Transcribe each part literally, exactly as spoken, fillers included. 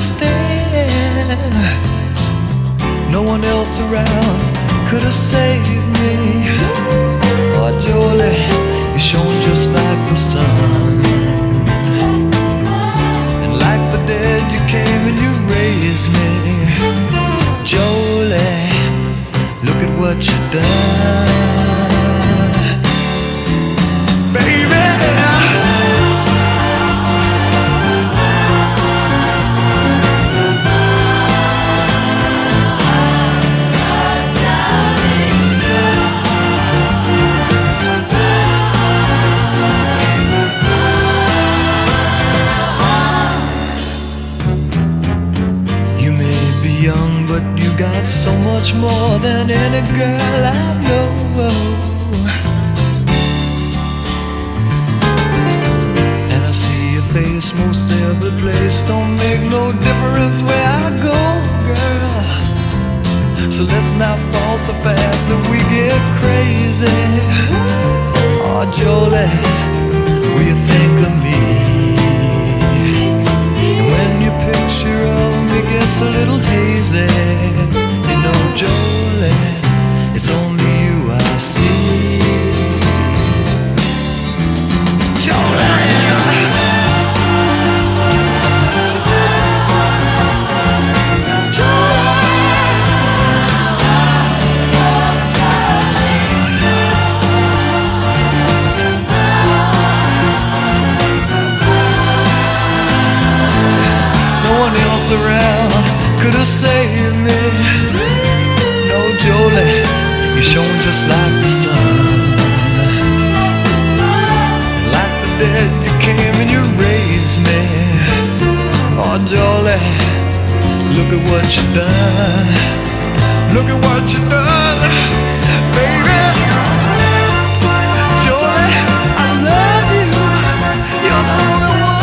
understand. No one else around could have saved me. Oh, Jolie, you shone just like the sun. And like the dead, you came and you raised me. Jolie, look at what you've done, baby. Young, but you got so much more than any girl I know. And I see your face most every place. Don't make no difference where I go, girl. So let's not fall so fast that we get crazy. Oh, Jolie, will you think of me? And when your picture of me gets a little hazy, you know, Jolie, it's only you I see. Jolie, no one else around could have saved me. No, Jolie, you shone just like the sun. And like the dead, you came and you raised me. Oh, Jolie, look at what you done. Look at what you done, baby. Jolie, I love you. You're the only one.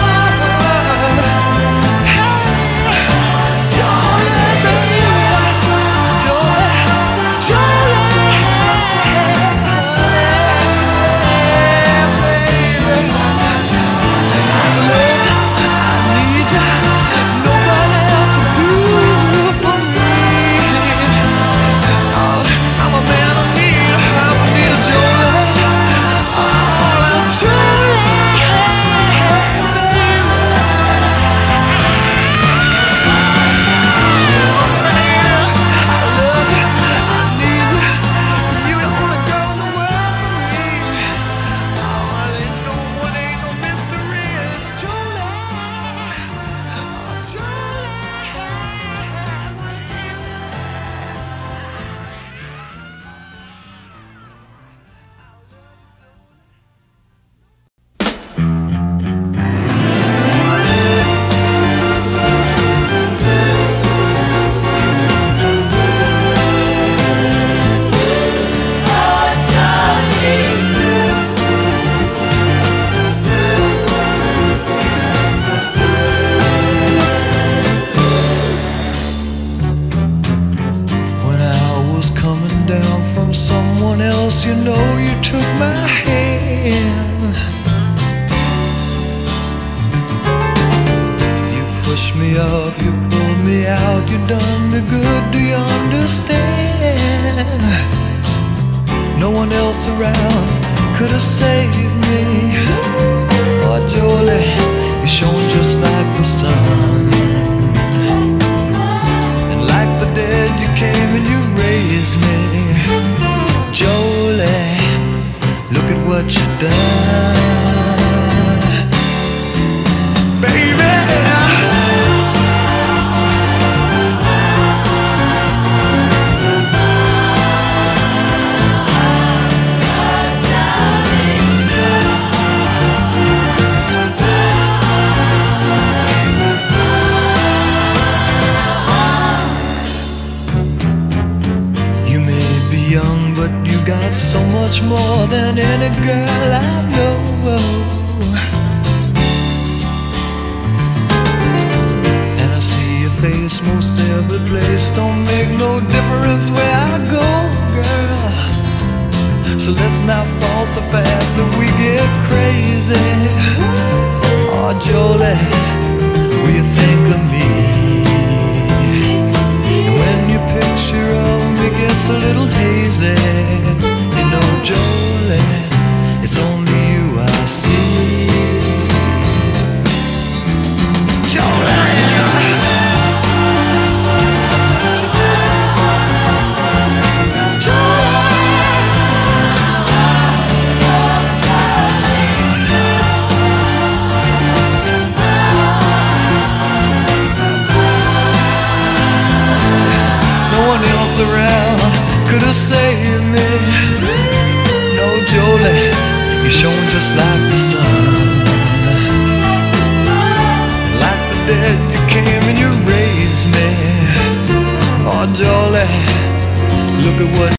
You know you took my hand. You pushed me up, you pulled me out. You done me good, do you understand? No one else around could have saved me. Oh, Jolie, you shone just like the sun. And like the dead, you came and you raised me. Jolie, look at what you've done, baby. You may be young, but you got so much more than any girl I know. And I see your face most every place. Don't make no difference where I go, girl. So let's not fall so fast that we get crazy. Oh, Jolie, will you think of me? just a little hazy. You know, Jolene, it's only you I see. Jolene. Around could have saved me. No, Jolene, you're shone just like the sun. Like the dead, you came and you raised me. Oh, Jolene, look at what